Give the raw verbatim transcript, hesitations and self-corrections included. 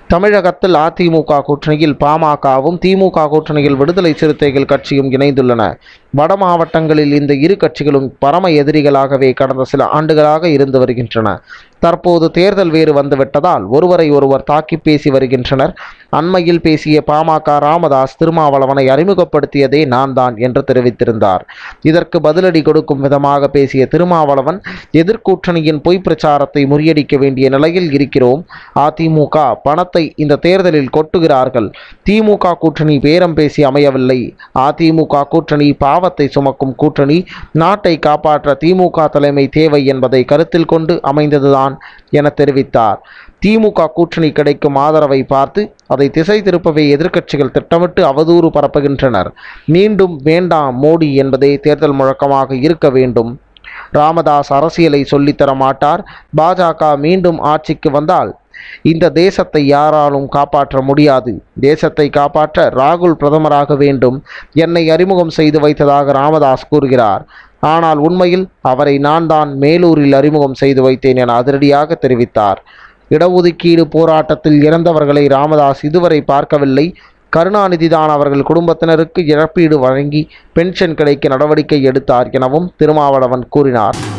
தமிழகத்தில் அதிமுக கூட்டணியில் பாமகவும், திமுக கூட்டணியில் விடுதலை சிறுத்தைகள் கட்சியும் இணைந்துள்ளன. வட மாவட்டங்களில் இந்த இரு கட்சிகளும் பரம எதிரிகளாகவே கடந்த சில ஆண்டுகளாக இருந்து வருகின்றன. தற்போது தேர்தல் வேறு வந்துவிட்டதால் ஒருவரை ஒருவர் தாக்கி பேசி வருகின்றனர். அண்மையில் பேசிய பாமக ராமதாஸ் திருமாவளவனை அறிமுகப்படுத்தியதே நான் தான் என்று தெரிவித்திருந்தார். இதற்கு பதிலடி கொடுக்கும் விதமாக பேசிய திருமாவளவன், எதிர்கூட்டணியின் பொய் பிரச்சாரத்தை முறியடிக்க வேண்டிய நிலையில் இருக்கிறோம். அதிமுக பணத்தை இந்த தேர்தலில் கொட்டுகிறார்கள். திமுக கூட்டணி பேரம் பேசி அமையவில்லை. அதிமுக கூட்டணி பாவத்தை சுமக்கும் கூட்டணி. நாட்டை காப்பாற்ற திமுக தலைமை தேவை என்பதை கருத்தில் கொண்டு அமைந்ததுதான் என தெரிவித்தார். திமுக கூட்டணி கிடைக்கும் ஆதரவை பார்த்து அதை திசை திருப்பவே எதிர்க்கட்சிகள் திட்டமிட்டு அவதூறு பரப்புகின்றனர். மீண்டும் வேண்டாம் மோடி என்பதே தேர்தல் முழக்கமாக இருக்க வேண்டும். ராமதாஸ் அரசியலை சொல்லித்தர மாட்டார். பாஜக மீண்டும் ஆட்சிக்கு வந்தால் இந்த தேசத்தை யாராலும் காப்பாற்ற முடியாது. தேசத்தை காப்பாற்ற ராகுல் பிரதமராக வேண்டும். என்னை அறிமுகம் செய்து வைத்ததாக ராமதாஸ் கூறுகிறார். ஆனால் உண்மையில் அவரை நான் தான் மேலூரில் அறிமுகம் செய்து வைத்தேன் என அதிரடியாக தெரிவித்தார். இடஒதுக்கீடு போராட்டத்தில் இறந்தவர்களை ராமதாஸ் இதுவரை பார்க்கவில்லை. கருணாநிதி தான் அவர்கள் குடும்பத்தினருக்கு இழப்பீடு வழங்கி பென்ஷன் கிடைக்க நடவடிக்கை எடுத்தார் எனவும் திருமாவளவன் கூறினார்.